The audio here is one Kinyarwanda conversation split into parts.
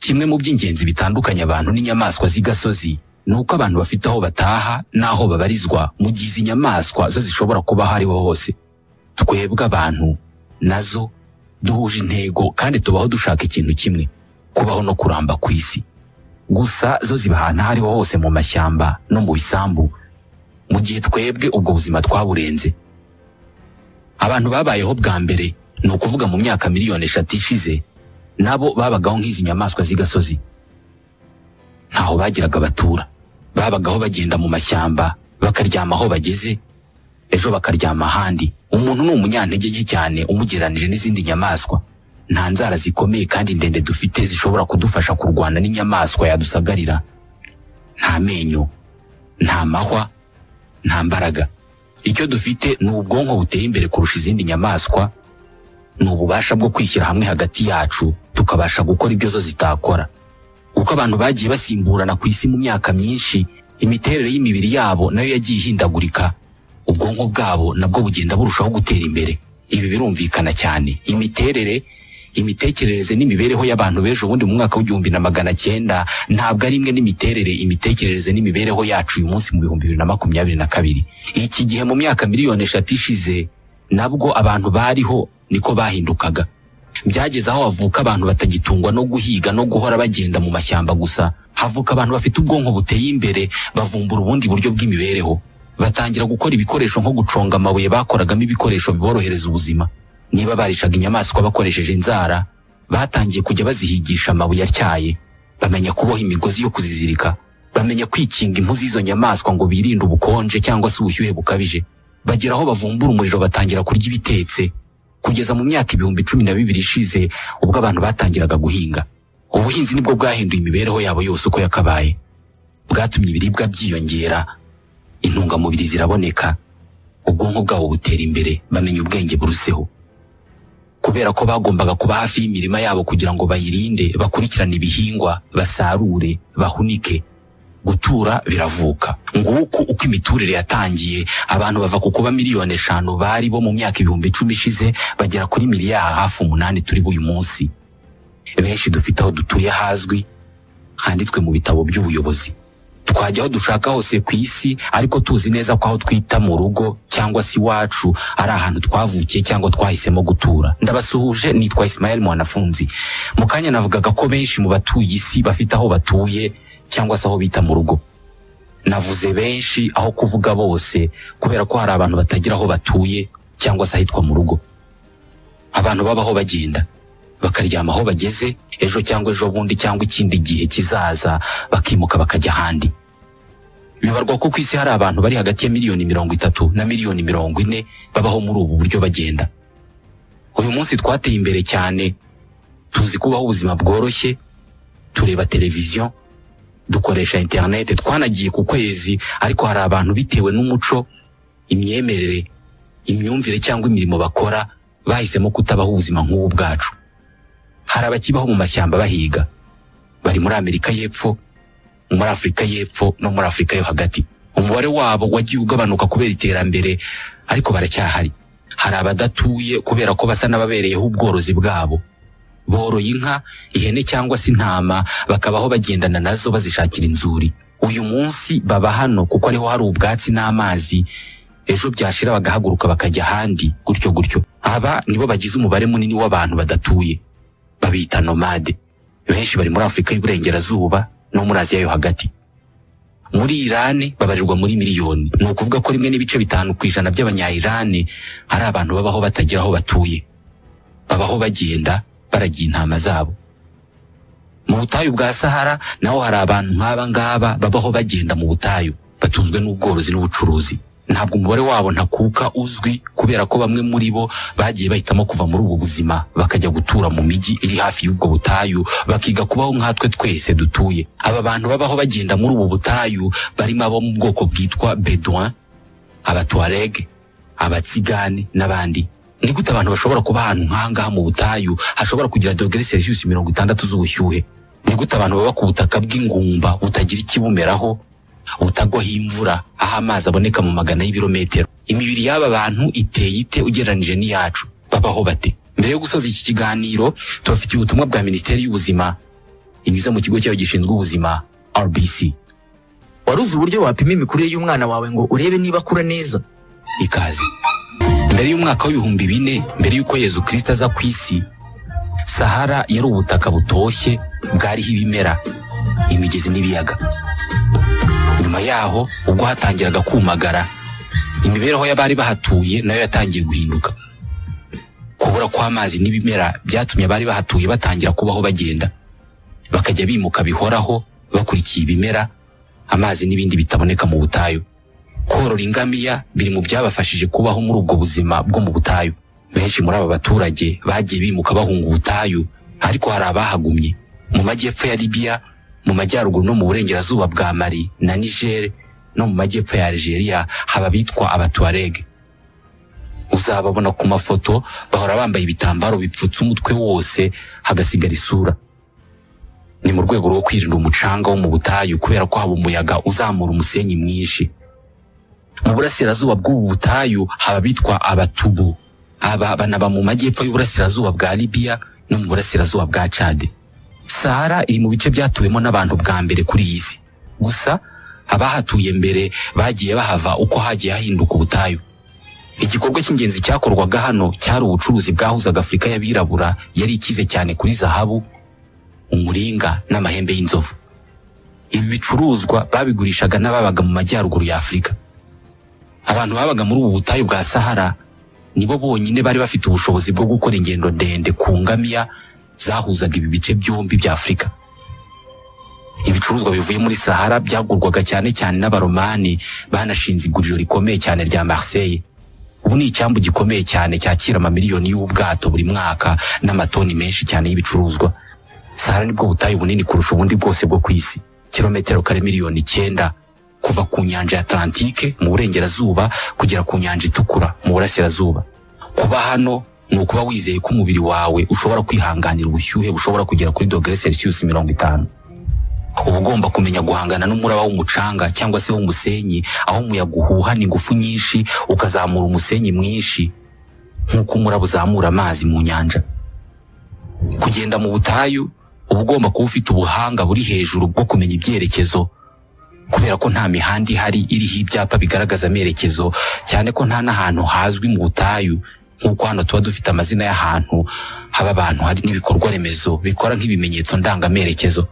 Kimwe mu by'ingenzi bitandukanye abantu n'inyamaswa z'igasozi nuko abantu bafite aho bataha n'aho babarizwa mu gihe izi nyamaswa zo zishobora kuba hariho hose. Twebwe abantu nazo duhuje intego kandi tubaho dushaka ikintu kimwe, kubaho no kuramba ku isi. Gusa zo ziba ahantu hariho hose mu mashyamba no mu bisambu, mu gihe twebwe ubwo buzima twaburenze. Abantu babayeho bwa mbere ni ukuvuga mu myaka miliyoni 3 ishize, nabo babagaho nk'izi nyamaswa z'igasozi. Ntaho bagiraga batura, babagaho bagenda mu mashyamba, bakaryama aho bageze, ejo bakaryama ahandi. Umuntu ni umunyantege nke cyane umugeranije n'izindi nyamaswa. Nta nzara zikomeye kandi ndende dufite zishobora kudufasha kurwana n'inyamaswa yadusagarira. Nta menyo, nta mahwa, nta mbaraga. Icyo dufite ni ubwonko buteye imbere kurusha izindi nyamaswa, ni ububasha bwo kwishyira hamwe hagati yacu tukabasha gukora ibyo zo zitakora. Uko abantu bagiye basimburana ku isi mu myaka myinshi, imiterere y'imibiri yabo nayo yagiye ihindagurika, ubwonko bwabo nabwo bugenda burushaho gutera imbere. Ibi birumvikana cyane. Imitekerereze n'imibereho y'abantu b'ejo bundi mu mwaka w'1900 ntabwo ari imwe imitekerereze n'imibereho yacu uyu munsi mu 2022. Iki gihe mu myaka miliyoni 3 ishize nabwo abantu bariho niko bahindukaga. Byageze aho havuka abantu batagitungwa no guhiga no guhora bagenda mu mashyamba gusa. Havuka abantu bafite ubwonko buteye imbere, bavumbura ubundi buryo bw'imibereho. Batangira gukora ibikoresho nko guconga amabuye bakoragamo ibikoresho biborohereza ubuzima. Niba baricaga inyamaswa bakoresheje inzara, batangiye kujya bazihigisha amabuye atyaye. Bamenya kuboha imigozi yo kuzizirika, bamenya kwikinga impu z'izo nyamaswa ngo birinde ubukonje cyangwa se ubushyuhe bukabije. Bagera aho bavumbura umuriro, batangira kurya ibitetse. Kugeza mu myaka 2012 ishize, ubwo abantu batangiraga guhinga. Ubuhinzi nibwo bwahinduye imibereho yabo yose uko yakabaye. Bwatumye ibiribwa byiyongera, intungamubiri ziraboneka, ubwonko bwabo butera imbere, bamenya ubwenge buruseho. Kubera ko bagombaga kuba hafi y'imirima yabo kugira ngo bayirinde, bakurikirane ibihingwa, basarure, bahunike, gutura biravuka. Nguko uko imiturire yatangiye, abantu bava ku kuba miliyoni 5 bari bo mu myaka 1010 ishize bagera kuri miliyari hafi 8 turi uyu munsi. Benshi dufite aho dutuye hazwi, handitswe mu bitabo by'ubuyobozi. Twajya aho dushaka hose ku isi, ariko tuzi neza ko aho twita mu rugo cyangwa si wacu ari ahantu twavukiye cyangwa twahisemo gutura. Ndabasuhuje, nitwa Ismael Mwanafunzi. Mu kanya navugaga ko benshi mu batuye isi bafite aho batuye cyangwa se aho bita mu rugo. Navuze benshi aho kuvuga bose, kubera ko hari abantu batagira aho batuye cyangwa se ahitwa mu rugo. Abantu babaho bagenda, bakaryama aho bageze, ejo cyangwa ejo bundi cyangwa ikindi gihe kizaza bakimuka bakajya ahandi. Bibarwa ko ku isi hari abantu bari hagati ya miliyoni 30 na miliyoni 40 babaho muri ubu buryo bagenda. Uyu munsi twateye imbere cyane, tuzi kubaho ubuzima bworoshye, tureba televiziyo, dukoresha internet, twanagiye ku kwezi, ariko hari abantu bitewe n'umuco, imyemerere, imyumvire cyangwa imirimo bakora bahisemo kutabaho ubuzima nk'ubu bwacu. Hari abakibaho mu mashyamba bahiga, bari muri Amerika y'Epfo, muri Afrika y'Epfo no muri Afrika yo hagati. Umubare wabo wagiye ugabanuka kubera iterambere, ariko baracyahari. Hari abadatuye kubera ko basa n'ababereyeho ubworozi bwabo, boroye inka, ihene cyangwa se intama, bakabaho bagendana nazo bazishakira inzuri. Uyu munsi baba hano kuko ariho hari ubwatsi n'amazi, ejo byashira bagahaguruka bakajya ahandi, gutyo. Aba nibo bagize umubare munini w'abantu badatuye, babita nomade. Benshi bari muri Afrika y'Uburengerazuba no muri Aziya yo hagati. Muri Iran babarirwa muri miliyoni. Ni ukuvuga ko 1.5% by'abanya-Iran hari abantu babaho batagira aho batuye, babaho bagenda baragiye intama zabo. Mu butayu bwa Sahara naho hari abantu nk'aba ngaba babaho bagenda mu butayu, batunzwe n'ubworozi n'ubucuruzi. Ntabwo umubare wabo ntakuka uzwi, kubera ko bamwe muri bo bagiye bahitamo kuva muri ubu buzima bakajya gutura mu miji iri hafi y'ubwo butayu, bakiga kubaho nkatwe twese dutuye. Aba bantu babaho bagenda muri ubu butayu barimo abo mu bwoko bwitwa Bedouin, Abatuareg, Abatsigane n'abandi. Ni gute abantu bashobora kuba ahantu nk'ahangaha mu butayu hashobora kugira °C 60 z'ubushyuhe? Ni gute abantu baba ku butaka bw'ingumba butagira ikibumeraho, butagwaho imvura, aho amazi aboneka mu magana y'ibirometero? Imibiri y'aba bantu iteye ite ugereranije n'iyacu? Babaho bate? Mbere yo gusoza iki kiganiro, tubafitiye ubutumwa bwa Minisiteri y'Ubuzima. inyuze mu kigo cyayo gishinzwe ubuzima RBC. Waruzi uburyo wapima imikurire y'umwana wawe ngo urebe niba akura neza? Ikaze. Mbere y'umwaka w'2000, mbere y'uko Yezu Kristo aza ku isi, Sahara yari ubutaka butoshye bwariho ibimera, imigezi n'ibiyaga. Nyuma yaho ubwo hatangiraga kumagara, imibereho y'abari bahatuye nayo yatangiye guhinduka. Kubura kw'amazi n'ibimera byatumye abari bahatuye batangira kubaho bagenda, bakajya bimuka bihoraho bakurikiye ibimera, amazi n'ibindi bitaboneka mu butayu. Korora ingamiya biri mu byabafashije kubaho muri ubwo buzima bwo mu butayu. Benshi muri aba baturage bagiye bimuka bahunga ubutayu, ariko hari abahagumye. Mu majyepfo ya Libya, mu majyaruguru no mu burengerazuba bwa Mali na Niger, no mu majyepfo ya Algeria haba bitwa Abatuareg. Uzababona ku mafoto bahora bambaye ibitambaro bipfutse umutwe wose hagasigara isura. Ni mu rwego rwo kwirinda umucanga wo mu butayu kubera ko haba umuyaga uzamura umusenyi mwinshi. Mu burasirazuba bw'ubu butayu haba bitwa Abatubu. Aba banaba mu majyepfo y'uburasirazuba bwa Libya no mu burasirazuba bwa Chad. Sahara iri mu bice byatuwemo n'abantu bwa mbere kuri iyi si. Gusa abahatuye mbere bagiye bahava uko hagiye hahinduka ubutayu. Igikorwa cy'ingenzi cyakorwaga hano cyari ubucuruzi bwahuzaga Afurika y'abirabura yari ikize cyane kuri zahabu, umuringa n'amahembe y'inzovu. Ibi bicuruzwa babigurishaga n'ababaga mu majyaruguru ya Afurika. Abantu babaga muri ubu butayu bwa Sahara nibo bonyine bari bafite ubushobozi bwo gukora ingendo ndende ku ngamiya zahuzaga ibi bice byombi bya Afurika. Ibicuruzwa bivuye muri Sahara byagurwaga cyane cyane n'abaromani banashinze iguriro rikomeye cyane rya Marseille. Ubu ni icyambu gikomeye cyane cyakira amamiliyoni y'ubwato buri mwaka n'amatoni menshi cyane y'ibicuruzwa. Sahara nibwo butayu bunini kurusha ubundi bwose bwo ku isi, kilometero kare miliyoni 9 kuva ku nyanja ya Atlantique mu burengerazuba kugera ku nyanja itukura mu burasirazuba. Kuba hano ni ukuba wizeye ko umubiri wawe ushobora kwihanganira ubushyuhe bushobora kugera kuri °C50. Uba ugomba kumenya guhangana n'umuraba w'umucanga cyangwa se w'umusenyi, aho umuyaga uhuhana ingufu nyinshi ukazamura umusenyi mwinshi nk'uko umuraba uzamura amazi mu nyanja. Kugenda mu butayu uba ugomba kuba ufite ubuhanga buri hejuru bwo kumenya ibyerekezo, kubera ko nta mihanda ihari iriho ibyapa bigaragaza amerekezo, cyane ko nta n'ahantu hazwi mu butayu nk'uko hano tuba dufite amazina y'ahantu haba abantu, hari n'ibikorwa remezo bikora nk'ibimenyetso ndangamerekezo.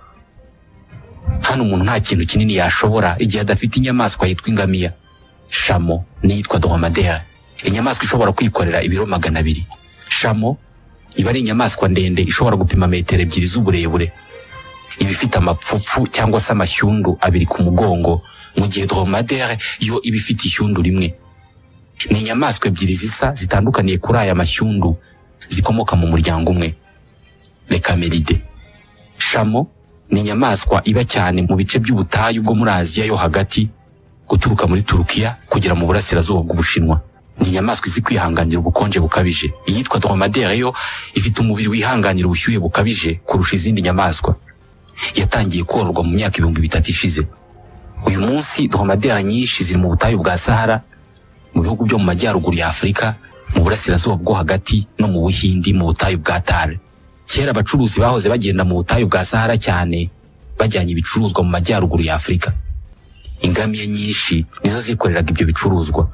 Hano umuntu nta kintu kinini yashobora igihe adafite inyamaswa yitwa ingamiya. Shamo n'iyitwa dromadaire, inyamaswa ishobora kwikorera ibiro 200. Shamo iba ari inyamaswa ndende ishobora gupima metero 2 z'uburebure, iba ifite amapfupfu cyangwa se amashyundu 2 ku mugongo, mu gihe dromadaire yo iba ifite ishyundu rimwe. Ni inyamaswa 2 zisa zitandukaniye kuri aya mashyundu zikomoka mu muryango umwe, les camelidae. Shamo ni inyamaswa iba cyane mu bice by'ubutayu bwo muri Aziya yo hagati, guturuka muri Turukiya kugera mu burasirazuba bw'Ubushinwa. Ni inyamaswa izi kwihanganira ubukonje bukabije. Iyitwa dromadaire yo ifite umubiri wihanganira ubushyuhe bukabije kurusha izindi nyamaswa. Yatangiye kororwa mu myaka 3000 ishize. Uyu munsi dromadaire nyinshi ziri mu butayu bwa Sahara, mu bihugu byo mu majyaruguru ya Afurika, mu burasirazuba bwo hagati no mu Buhindi mu butayu bwa Thar. Kera abacuruzi bahoze bagenda mu butayu bwa Sahara cyane bajyanye ibicuruzwa mu majyaruguru ya Afurika. Ingamiya nyinshi nizo zikoreraga ibyo bicuruzwa.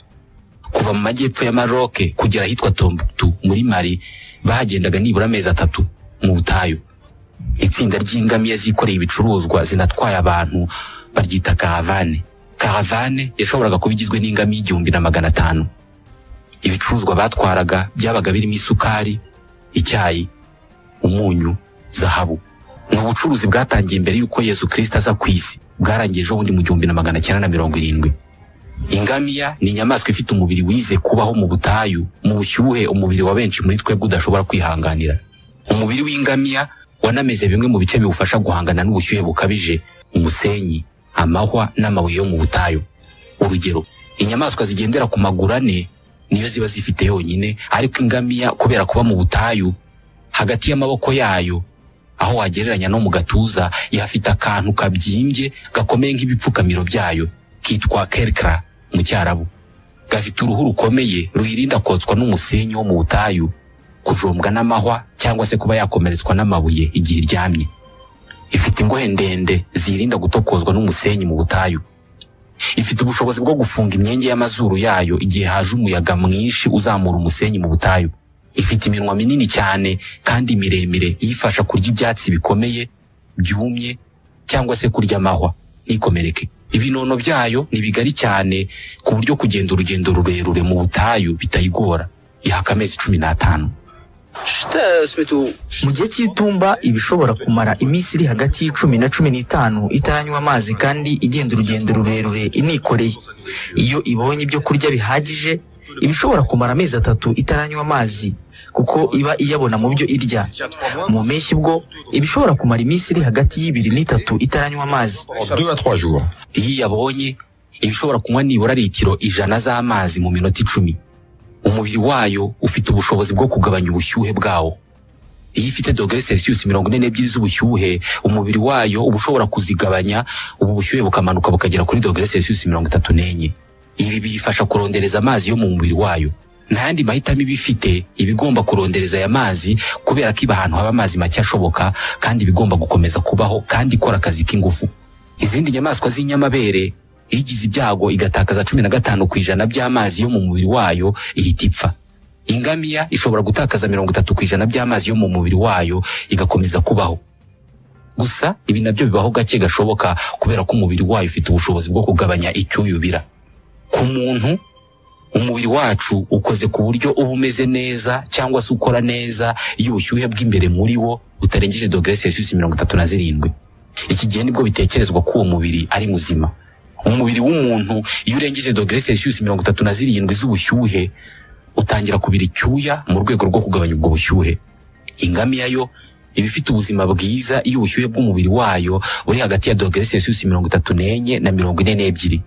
Kuva mu majyepfo ya Maroc kugera ahitwa Tombouctou muri Mali bahagendaga nibura amezi 3 mu butayu. Itsinda ry'ingamiya zikoreye ibicuruzwa zinatwaye abantu baryita caravane. Caravane yashoboraga kuba igizwe n'ingamiya 1500. Ibicuruzwa batwaraga byabaga birimo isukari, icyayi, umunyu, zahabu. Ni ubucuruzi bwatangiye imbere y'uko Yezu Kristo aza ku isi, bwarangiye ejo bundi mu 1970. Ingamiya ni inyamaswa ifite umubiri wize kubaho mu butayu, mu bushyuhe umubiri wa benshi muri twebwe udashobora kwihanganira. Umubiri w'ingamiya wanameze bimwe mu bice biwufasha guhangana n'ubushyuhe bukabije, umusenyi, amahwa n'amabuye yo mu butayu. Urugero, inyamaswa zigendera ku maguru 4 niyo ziba zifite yonyine, ariko ingamiya kubera kuba mu butayu, hagati y'amaboko yayo aho wagereranya no mu gatuza yafite akantu kabyimbye gakomeye nk'ibipfukamiro byayo kitwa kerkra mu Cyarabu. Gafite uruhu rukomeye ruyirinda kotswa n'umusenyi wo mu butayu, kujombwa n'amahwa cyangwa se kuba yakomeretswa n'amabuye igihe iryamye. ifite ingohe ndende zirinda gutokozwa n'umusenyi mu butayu. Ifite ubushobozi bwo gufunga imyenge y'amazuru yayo igihe haje umuyaga mwinshi uzamura umusenyi mu butayu. Ifite iminwa minini cyane kandi miremire yifasha kurya ibyatsi bikomeye byumye cyangwa se kurya amahwa ntikomereke. Ibinono byayo ni bigari cyane ku buryo kugenda urugendo rurerure mu butayu bitayigora. Ihaka amezi 15. Mu gihe cy'itumba ibishobora kumara iminsi iri hagati y'10 na 15 itaranywa amazi kandi igenda urugendo rurerure inikoreye. Iyo ibonye ibyo kurya bihagije ibishobora kumara amezi 3 itaranywa amazi kuko iba iyabona mu byo irya. Mu mpeshyi bwo ibishobora kumara iminsi iri hagati y'2 n'3 itaranywa amazi. 2 à 3 jours. Iyo yabonye ibishobora kunywa nibura litiro 100 z'amazi mu minota 10. Umubiri wayo ufite ubushobozi bwo kugabanya ubushyuhe bwawo. Iyo ifite dogere Celsius 42 z'ubushyuhe, umubiri wayo ubushobora kuzigabanya, ubu bushyuhe bukamanuka bukagera kuri dogere Celsius 34. Ibi bifasha kurondereza amazi yo mu mubiri wayo. Ntandi mahitamo ibifite ibigomba kurondereza aya mazi kubera ko iba ahantu haba amazi make ashoboka kandi bigomba gukomeza kubaho kandi ikora akazi k'ingufu. Izindi nyamaswa z'inyamabere igize ibyago igatakaza 15% by'amazi yo mu mubiri wayo ihita ipfa. Ingamiya ishobora gutakaza 30% by'amazi yo mu mubiri wayo igakomeza kubaho. Gusa ibi nabyo bibaho gake gashoboka kubera ko umubiri wayo ufite ubushobozi bwo kugabanya icyuyubira. Ku muntu umubiri wacu ukoze ku buryo uba umeze neza cyangwa se ukora neza iyo ubushyuhe bw'imbere muri wo utarengeje dogere Celsius 37. Iki gihe nibwo bitekerezwa ko uwo mubiri ari muzima. Umubiri w'umuntu iyo urengeje dogere Celsius 37 z'ubushyuhe utangira kubira icyuya mu rwego rwo kugabanya ubwo bushyuhe. Ingamiya yo iba ifite ubuzima bwiza iyo ubushyuhe bw'umubiri wayo uri hagati ya dogere Celsius 34 na 42.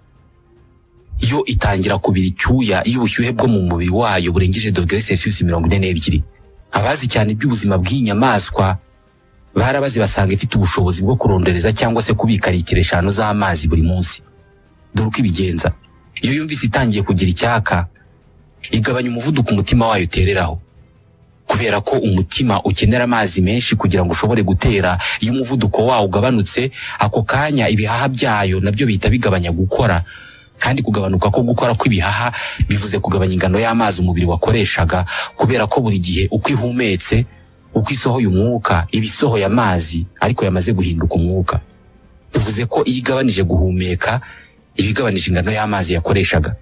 Yo itangira kubira icyuya iyo ubushyuhe bwo mu mubiri wayo burengeje dogere Celsius 42. Abazi cyane iby'ubuzima bw'inyamaswa barabazi basanga ifite ubushobozi bwo kurondereza cyangwa se kubika litiro 5 z'amazi buri munsi. Dore uko ibigenza. Iyo yumvise itangiye kugira icyaka igabanya umuvuduko umutima wayo utereraho. Kubera ko umutima ukenera amazi menshi kugira ngo ushobore gutera, iyo umuvuduko wawo ugabanutse ako kanya ibihaha byayo nabyo bihita bigabanya gukora. Kandi kugabanuka ko gukora kw'ibihaha bivuze kugabanya ingano y'amazi umubiri wakoreshaga, kubera ko buri gihe uko ihumetse uko isohoye umwuka ibisohoye amazi ariko yamaze guhinduka umwuka. Bivuze ko iyo igabanije guhumeka ibigabanije ingano y'amazi yakoreshaga.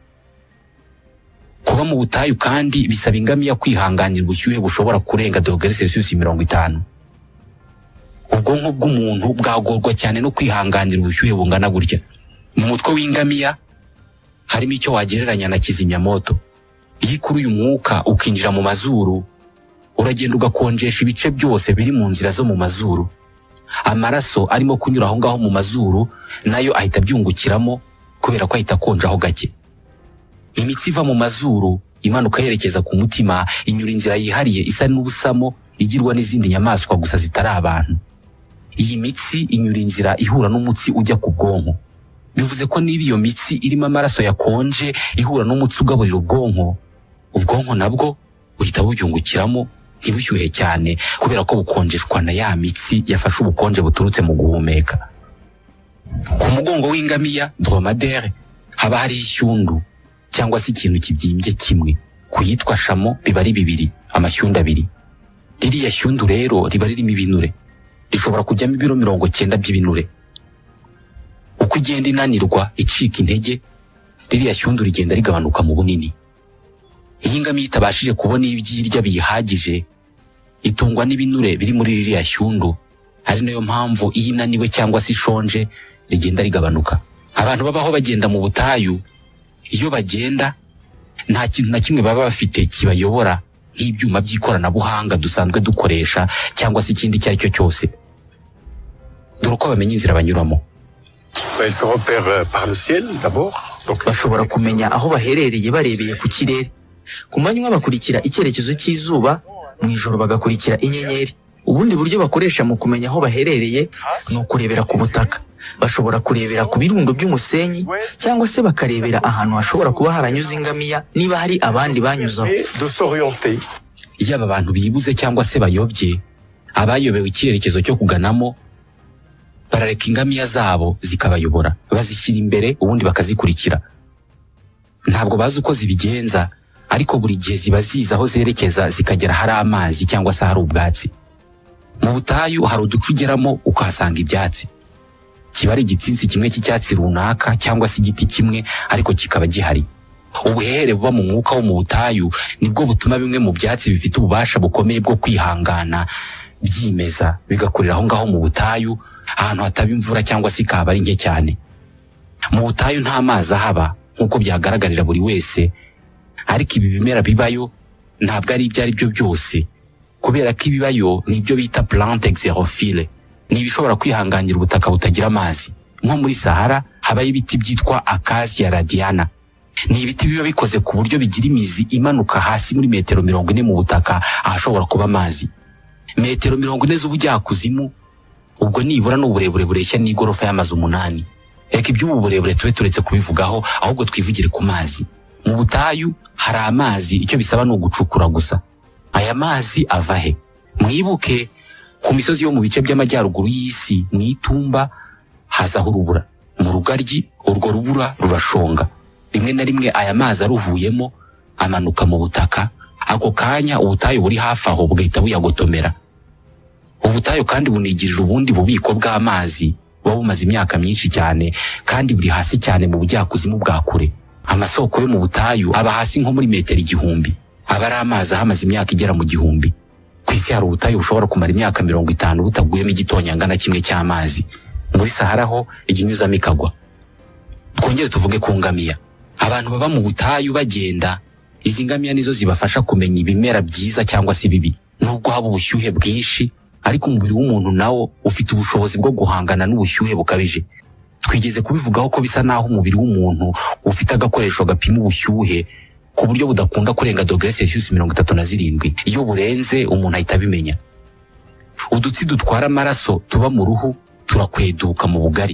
Kuba mu butayu kandi bisaba ingamiya kwihanganira ubushyuhe bushobora kurenga dogere Celsius 50. Ubwonko bw'umuntu bwagorwa cyane no kwihanganira ubushyuhe bungana gutya. Mu mutwe w'ingamiya harimo icyo wagereranya na kizimyamoto. Iyo kuri uyu mwuka ukinjira mu mazuru uragenda ugakonjesha ibice byose biri mu nzira zo mu mazuru. Amaraso arimo kunyura aho ngaho mu mazuru nayo ahita byungukiramo kubera ko ahita konjaho gake. Imitsi iva mu mazuru imanuka yerekeza ku mutima inyura inzira yihariye isa n'ubusamo igirwa n'izindi nyamaswa gusa zitari abantu. Iyi mitsi inyura inzira ihura n'umutsi ujya ku bwonko. Bivuze ko niba iyo mitsi irimo amaraso yakonje ihura n'umutsi ugaburira ubwonko, ubwonko nabwo uhita bubyungukiramo ntibushyuhe cyane kubera ko bukonjeshwa na ya mitsi yafashe ubukonje buturutse mu guhumeka. Ku mugongo w'ingamiya dromadaire haba hari ishyundu cyangwa se ikintu kibyimbye kimwe. Kuyitwa shamo biba ari 2, amashyundu 2. Ririya shyundu rero riba ririmo ibinure. Rishobora kujyamo ibiro 90 by'ibinure. Uko igenda inanirwa icika intege, ririya shyundu rigenda rigabanuka mu bunini. Iyi ingamiya itabashije kubona ibyirya biyihagije itungwa n'ibinure biri muri ririya shyundu, ari nayo mpamvu iyo inaniwe cyangwa se ishonje rigenda rigabanuka. Abantu babaho bagenda mu butayu, iyo bagenda nta kintu na kimwe baba bafite kibayobora nk'ibyuma by'ikoranabuhanga dusanzwe dukoresha cyangwa se ikindi icyo ari cyo cyose. Dore uko bamenya inzira banyuramo. Bashobora kumenya aho baherereye barebeye ku kirere. Ku manywa bakurikira icyerekezo cy'izuba, mu ijoro bagakurikira inyenyeri. Ubundi buryo bakoresha mu kumenya aho baherereye ni ukurebera ku butaka. Bashobora kurebera ku birundo by'umusenyi cyangwa se bakarebera ahantu hashobora kuba haranyuze ingamiya niba hari abandi banyuzaho. Iyo aba bantu bibuze cyangwa se bayobye, abayobewe icyerekezo cyo kuganamo barareka ingamiya zabo zikabayobora, bazishyira imbere ubundi bakazikurikira. Ntabwo bazi uko zibigenza, ariko buri gihe ziba ziza aho zerekeza zikagera hari amazi cyangwa se hari ubwatsi. Mu butayu hari uduce ugeramo ukahasanga ibyatsi. Kiba ari igitsinsi kimwe cy'icyatsi runaka cyangwa se igiti kimwe, ariko kikaba gihari. Ubuhehere buba mu mwuka wo mu butayu nibwo butuma bimwe mu byatsi bifite ububasha bukomeye bwo kwihangana byimeza bigakurira aho ngaho mu butayu, ahantu hataba imvura cyangwa se ikaba ari nke cyane. Mu butayu nta mazi ahaba nk'uko byagaragarira buri wese, ariko ibi bimera bibayo ntabwo ari ibyo ari byo byose, kubera ko ibibayo ni ibyo bita plante xerophile, ni ibishobora kwihanganira ubutaka butagira amazi. Nko muri Sahara habayo ibiti byitwa Acacia radiana. Ni ibiti biba bikoze ku buryo bigira imizi imanuka hasi muri metero 40 mu butaka ahashobora kuba amazi. Metero 40 z'ubujyakuzimu, ubwo nibura n'uburebure bureshya n'igorofa y'amazu 8. Reka iby'ubu burebure tube turetse kubivugaho, ahubwo twivugire ku mazi. Mu butayu hari amazi, icyo bisaba ni ugucukura gusa. Aya mazi ava he? Mwibuke ku misozi yo mu bice by'amajyaruguru y'isi, mu itumba hazaho urubura. Mu rugaryi urwo rubura rurashonga. Rimwe na rimwe aya mazi aruvuyemo amanuka mu butaka, ako kanya ubutayu buri hafi aho bugahita buyagotomera. Ubutayu kandi bunigirira ubundi bubiko bw'amazi buba bumaze imyaka myinshi cyane, kandi buri hasi cyane mu bujyakuzimu bwa kure. Amasoko yo mu butayu aba hasi nko muri metero 1000. Aba ari amazi ahamaze imyaka igera mu 1000. Ku isi hari ubutayu bushobora kumara imyaka 50 butaguyemo igitonyanga na kimwe cy'amazi. Muri Sahara ho iginyuzamo ikagwa. Twongere tuvuge ku ngamiya. Abantu baba mu butayu bagenda, izi ngamiya nizo zibafasha kumenya ibimera byiza cyangwa se bibi. Nubwo haba ubushyuhe bwinshi, ariko umubiri w'umuntu nawo ufite ubushobozi bwo guhangana n'ubushyuhe bukabije. Twigeze kubivugaho ko bisa naho umubiri w'umuntu ufite agakoresho gapima ubushyuhe ku buryo budakunda kurenga °C37. Iyo burenze umuntu ahita abimenya. Udutsi dutwara amaraso tuba mu ruhu turakweduka mu bugari.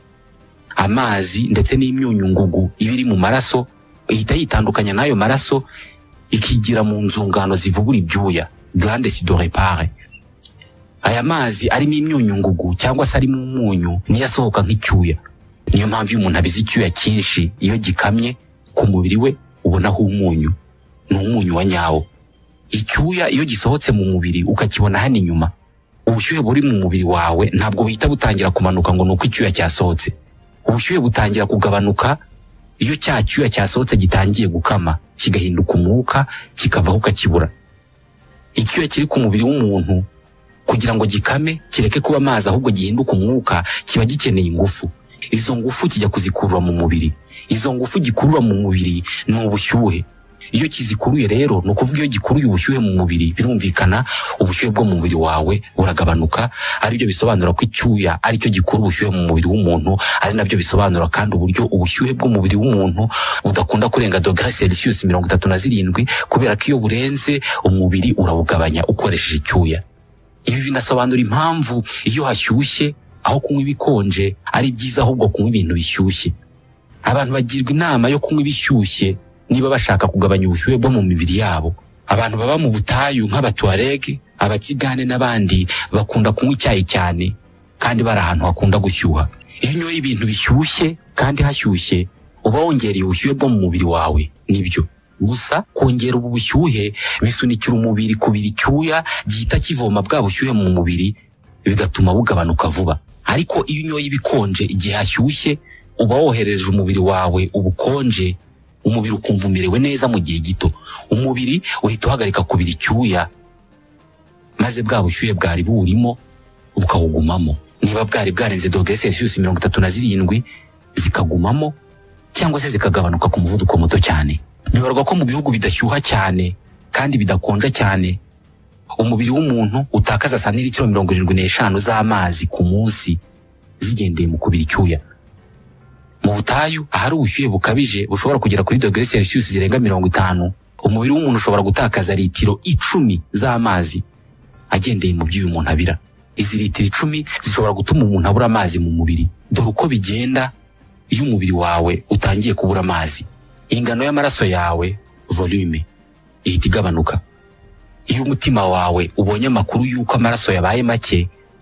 Amazi ndetse n'imyunyu ngugu ibiri mu maraso ihita yitandukanya n'ayo maraso ikigira mu nzungano zivubura ibyuya, glandes de repare. Aya mazi arimo imyunyu ngugu cyangwa se arimo umunyu niyo asohoka nk'icyuya. Niyo mpamvu iyo umuntu abize icyuya cyinshi, iyo gikamye ku mubiri we ubonaho umunyu, ni umunyu wa nyawo. Icyuya iyo gisohotse mu mubiri ukakibona hano inyuma, ubushyuhe buri mu mubiri wawe ntabwo buhita butangira kumanuka ngo nuko icyuya cyasohotse. Ubushyuhe butangira kugabanuka iyo cya cyuya cyasohotse gitangiye gukama, kigahinduka umwuka, kikavaho ukakibura. Icyuya kiri ku mubiri w'umuntu kugira ngo gikame kireke kuba amazi ahubwo gihinduka umwuka, kiba gikeneye ingufu. Izo ngufu kijya kuzikurura mu mubiri. Izo ngufu gikurura mu mubiri ni ubushyuhe. Iyo kizikuruye rero, ni ukuvuga iyo gikuruye ubushyuhe mu mubiri, birumvikana ubushyuhe bwo mu mubiri wawe buragabanuka. Ari byo bisobanura ko icyuya ari cyo gikura ubushyuhe mu mubiri w'umuntu, ari nabyo bisobanura kandi uburyo ubushyuhe bw'umubiri w'umuntu budakunda kurenga °C37, kubera ko iyo burenze umubiri urawugabanya ukoresheje icyuya. Ibi binasobanura impamvu iyo hashyushye aho kunywa ibikonje ari byiza ahubwo kunywa ibintu bishyushye. Abantu bagirwa inama yo kunywa ibishyushye niba bashaka kugabanya ubushyuhe bwo mu mibiri yabo. Abantu baba mu butayu nk'Abatuareg, Abatsigane n'abandi bakunda kunywa icyayi cyane, kandi bari ahantu hakunda gushyuha. Iyo unyoye ibintu bishyushye kandi hashyushye, uba wongereye ubushyuhe bwo mu mubiri wawe. Nibyo gusa kongera ubu bushyuhe bisunikira umubiri kubira icyuya gihita kivoma bwa bushyuhe mu mubiri, bigatuma bugabanuka vuba. Ariko iyo unyoye ibikonje igihe hashyushye, uba woherereje umubiri wawe ubukonje, umubiri ukumva umerewe neza mu gihe gito. Umubiri uhita uhagarika kubira icyuya, maze bwa bushyuhe bwari burimo bukawugumamo. Niba bwari bwarenze °C37 zikagumamo cyangwa se zikagabanuka ku muvuduko muto cyane. Bibarwa ko mu bihugu bidashyuha cyane kandi bidakonja cyane, umubiri w'umuntu utakaza santilitiro 75 z'amazi ku munsi zigendeye mu kubira icyuya. Mu butayu ahari ubushyuhe bukabije bushobora kugera kuri °C zirenga 50, umubiri w'umuntu ushobora gutakaza litiro 10 z'amazi agendeye mu by'uyu muntu abira. Izi litiro 10 zishobora gutuma umuntu abura amazi mu mubiri. Dore uko bigenda iyo umubiri wawe utangiye kubura amazi. Ingano y'amaraso yawe, volume, ihita igabanuka. Iyo umutima wawe ubonye amakuru y'uko amaraso yabaye make,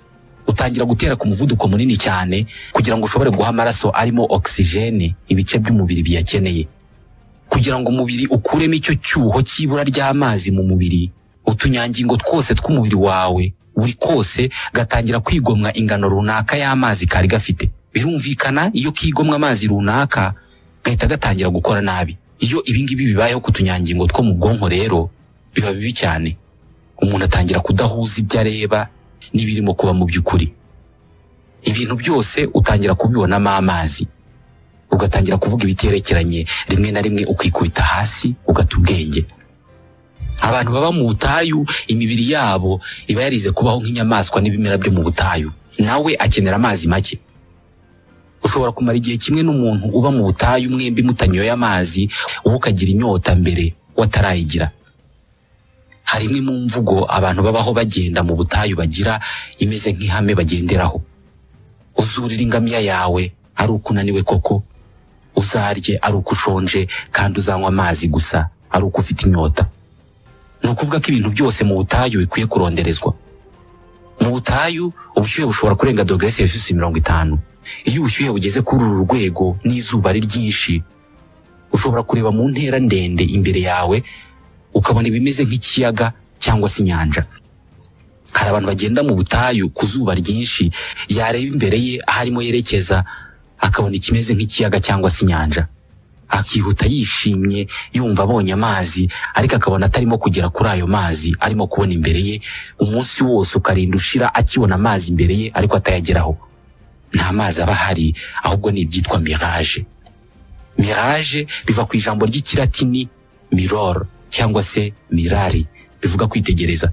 utangira gutera ku muvuduko munini cyane kugira ngo ushobore guha amaraso arimo oxygene ibice by'umubiri biyakeneye. Kugira ngo umubiri ukuremo icyo cyuho cy'ibura ry'amazi mu mubiri, utunyangingo twose tw'umubiri wawe buri kose gatangira kwigomwa ingano runaka y'amazi kari gafite. Birumvikana iyo kigomwa amazi runaka gahita gatangira gukora nabi. Iyo ibingibi bibayeho ku tunyangingo two mu bwonko rero biba bibi cyane. Umuntu atangira kudahuza ibyo areba n'ibirimo kuba mu by'ukuri. Ibintu byose utangira kubibonamo amazi, ugatangira kuvuga ibiterekeranye, rimwe na rimwe ukikubita hasi ugata ubwenge. Abantu baba mu butayu imibiri yabo iba yarize kubaho nk'inyamaswa n'ibimera byo mu butayu, nawe akenera amazi make. Ushobora kumara igihe kimwe n'umuntu uba mu butayu mwembi mutanyoye amazi, wowe ukagira inyota mbere watarayigira. Hari imwe mu mvugo abantu babaho bagenda mu butayu bagira imeze nk'ihame bagenderaho. Uzurira ingamiya yawe ari uko unaniwe koko, uzarye ari uko ushonje, kandi uzanywa amazi gusa ari uko ufite inyota. Ni ukuvuga ko ibintu byose mu butayu bikwiye kuronderezwa. Mu butayu ubushyuhe bushobora kurenga dogere Celsius 50. Iyo ubushyuhe bugeze kuri uru rwego n'izuba ari ryinshi, ushobora kureba mu ntera ndende imbere yawe ukabona ibimeze nk'ikiyaga cyangwa se inyanja. Hari abantu bagenda mu butayu ku zuba ryinshi, yareba imbere ye aho arimo yerekeza akabona ikimeze nk'ikiyaga cyangwa se inyanja, akihuta yishimye yumva abonye amazi, ariko akabona atarimo kugera kuri ayo mazi arimo kubona imbere ye. Umunsi wose ukarinda ushira akibona amazi imbere ye ariko atayageraho. Nta mazi aba ahari, ahubwo ni ibyitwa mirage. Mirage biva ku ijambo ry'ikilatini mirror cyangwa se mirari, bivuga kwitegereza.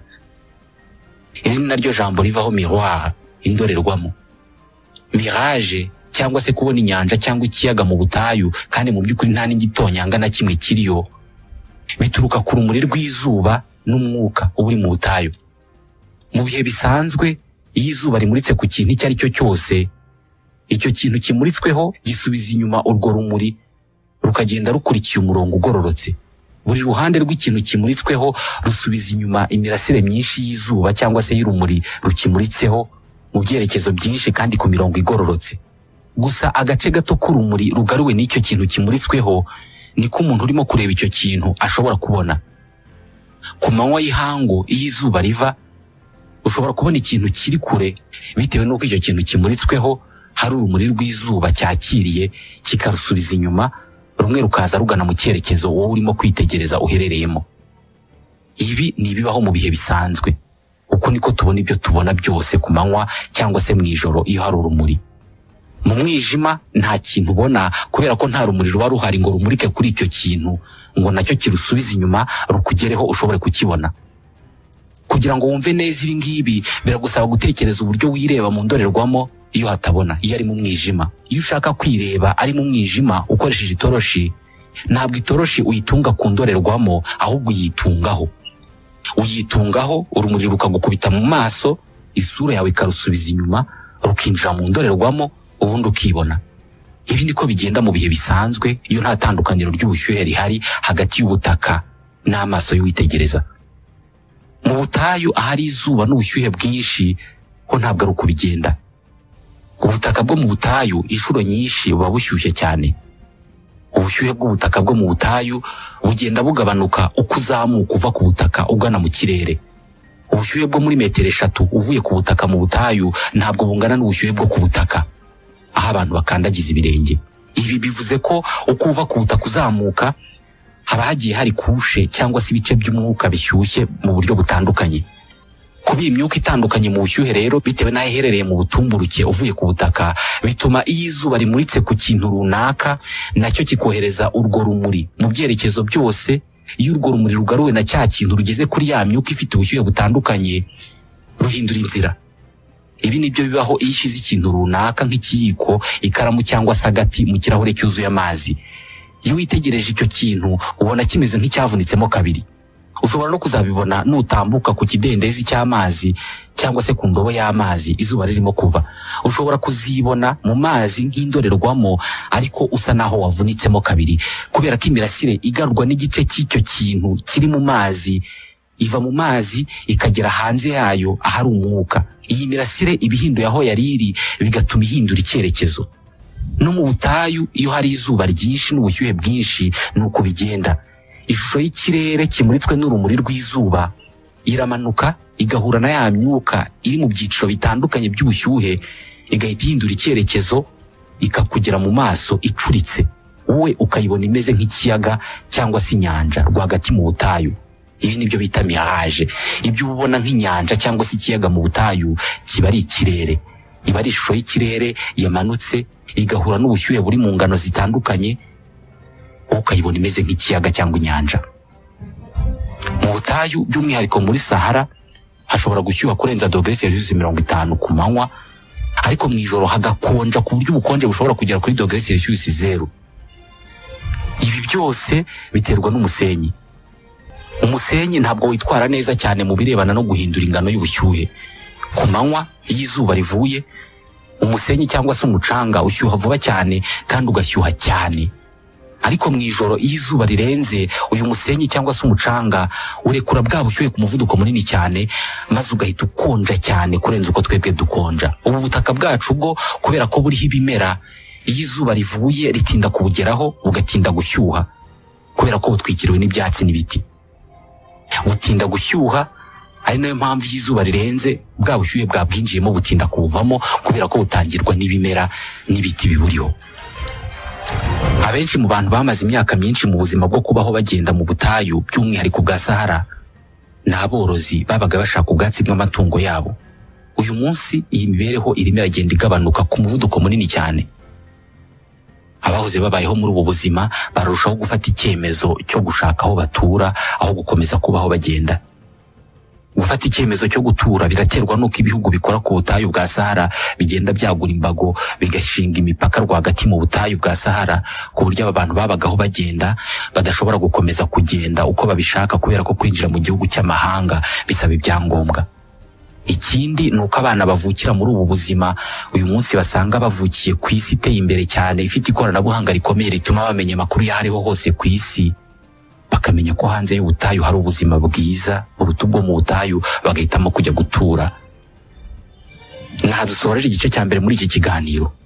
Iri ni naryo jambo rivaho miroir, indorerwamo. Mirage cyangwa se kubona inyanja cyangwa ikiyaga mu butayu kandi mu by'ukuri nta n'igitonyanga na kimwe kiriyo, bituruka ku rumuri rw'izuba n'umwuka uba uri mu butayu. Mu bihe bisanzwe iyo izuba rimuritse ku kintu icyo ari cyo cyose, icyo kintu kimuritsweho gisubiza inyuma urwo rumuri rukagenda rukurikiye umurongo ugororotse. Buri ruhande rw'ikintu kimuritsweho rusubiza inyuma imirasire myinshi y'izuba cyangwa se y'urumuri rukimuritseho mu byerekezo byinshi kandi ku mirongo igororotse. Gusa agace gato k'urumuri rugaruwe n'icyo kintu kimuritsweho niko umuntu urimo kureba icyo kintu ashobora kubona. Ku manywa y'ihangu iyo izuba riva, ushobora kubona ikintu kiri kure bitewe n'uko icyo kintu kimuritsweho hari urumuri rw'izuba cyakiriye kikarusubiza inyuma, rumwe rukaza rugana mu cyerekezo wowe urimo kwitegereza uherereyemo. Ibi ni ibibaho mu bihe bisanzwe. Uko niko tubona ibyo tubona byose ku manywa cyangwa se mu ijoro iyo hari urumuri. Mu mwijima nta kintu ubona kubera ko nta rumuri ruba ruhari ngo rumurike kuri icyo kintu ngo nacyo kirusubize inyuma rukugereho ushobore kukibona. Kugira ngo wumve neza ibi ngibi biragusaba gutekereza uburyo wireba mu ndorerwamo iyo hatabona, iyo ari mu mwijima. Iyo ushaka kwireba ari mu mwijima ukoresheje itoroshi, ntabwo itoroshi uyitunga ku ndorerwamo, ahubwo uyitungaho urumuri rukagukubita mu maso, isura yawe ikarusubiza inyuma, rukinjira mu ndorerwamo, ubundi ukibona. Ibi niko bigenda mu bihe bisanzwe iyo nta tandukaniro ry'ubushyuhe rihari hagati y'ubutaka n'amaso y'uwitegereza. Mu butayu ahari izuba n'ubushyuhe bwinshi ho ntabwo ari uko bigenda. Ubutaka bwo mu butayu inshuro nyinshi buba bushyushye cyane. Ubushyuhe bw'ubutaka bwo mu butayu bugenda bugabanuka uko uzamuka uva ku butaka ugana mu kirere. Ubushyuhe bwo muri metero 3 uvuye ku butaka mu butayu ntabwo bungana n'ubushyuhe bwo ku butaka aho abantu bakandagiza ibirenge. Ibi bivuze ko uko uva ku butaka uzamuka haba hagiye hari kushe cyangwa se ibice by'umwuka bishyushye mu buryo butandukanye. Kuba imyuka itandukanye mu bushyuhe rero bitewe n'aho iherereye mu butumburuke uvuye ku butaka, bituma iyo izuba rimuritse ku kintu runaka nacyo kikohereza urwo rumuri mu byerekezo byose. Iyo urwo rumuri rugaruwe na cya kintu rugeze kuri ya myuka ifite ubushyuhe butandukanye, ruhindura inzira. Ibi nibyo bibaho iyo ishyize ikintu runaka nk'ikiyiko, ikaramu cyangwa se agati mu kirahure cyuzuye amazi. Iyo witegereje icyo kintu ubona kimeze nk'icyavunitsemo kabiri. Ushobora no kuzabibona nutambuka ku kidendezi cy'amazi cyangwa se ku ndobo y'amazi izuba ririmo kuva. Ushobora kuzibona mu mazi nk'indorerwamo ariko usa naho wavunitsemo kabiri, kubera ko imirasire igarurwa n'igice cy'icyo kintu kiri mu mazi iva mu mazi ikagera hanze yayo ahari umwuka. Iyi mirasire ibihinduye aho yari iri bigatuma ihindura icyerekezo. No mu butayu iyo hari izuba ryinshi n'ubushyuhe bwinshi nuko bigenda. Ishusho y'ikirere kimuritswe n'urumuri rw'izuba iramanuka igahura na ya myuka iri mu byiciro bitandukanye by'ubushyuhe, igahita ihindura icyerekezo ikakugera mu maso icuritse, wowe ukayibona imeze nk'ikiyaga cyangwa se inyanja rwagati mu butayu. Ibi nibyo bita mirage. Ibyo ubona nk'inyanja cyangwa se ikiyaga mu butayu kiba ari ikirere, iba ari ishusho y'ikirere yamanutse igahura n'ubushyuhe buri mu ngano zitandukanye, ukayibona imeze nk'ikiyaga cyangwa inyanja. Mu butayu by'umwihariko muri Sahara hashobora gushyuha kurenza °C 50 ku manywa, ariko mu ijoro hagakonja ku buryo ubukonje bushobora kugera kuri °C0. Ibi byose biterwa n'umusenyi. Umusenyi ntabwo witwara neza cyane mu birebana no guhindura ingano y'ubushyuhe. Ku manywa iyo izuba rivuye, umusenyi cyangwa se umucanga ushyuha vuba cyane kandi ugashyuha cyane. Ariko mu ijoro iyo izuba rirenze, uyu musenyi cyangwa se umucanga urekura bwa bushyuhe ku muvuduko munini cyane, maze ugahita ukonja cyane kurenza uko twebwe dukonja. Ubu butaka bwacu bwo kubera ko buriho ibimera, iyo izuba rivuye ritinda kubugeraho bugatinda gushyuha kubera ko butwikiriwe n'ibyatsi n'ibiti. Butinda gushyuha, ari nayo mpamvu iyo izuba rirenze bwa bushyuhe bwabwinjiyemo butinda kubuvamo kubera ko butangirwa n'ibimera n'ibiti biburiho. Abenshi mu bantu bamaze imyaka myinshi mu buzima bwo kubaho bagenda mu butayu by'umwihariko bwa Sahara ni aborozi babaga bashaka ubwatsi bw'amatungo yabo. Uyu munsi iyi mibereho irimo iragenda igabanuka ku muvuduko munini cyane. Abahoze babayeho muri ubu buzima barushaho gufata icyemezo cyo gushaka aho batura aho gukomeza kubaho bagenda. Gufata icyemezo cyo gutura biraterwa n'uko ibihugu bikora ku butayu bwa Sahara bigenda byagura imbago bigashinga imipaka rwagati mu butayu bwa Sahara, ku buryo aba bantu babagaho bagenda badashobora gukomeza kugenda uko babishaka kubera ko kwinjira mu gihugu cy'amahanga bisaba ibyangombwa. Ikindi ni uko abana bavukira muri ubu buzima uyu munsi basanga bavukiye ku isi iteye imbere cyane, ifite ikoranabuhanga rikomeye rituma bamenya amakuru y'ahariho hose ku isi, bakamenya ko hanze y'ubutayu hari ubuzima bwiza buruta ubwo mu butayu, bagahitamo kujya gutura. Naha dusoreje igice cya mbere muri iki kiganiro.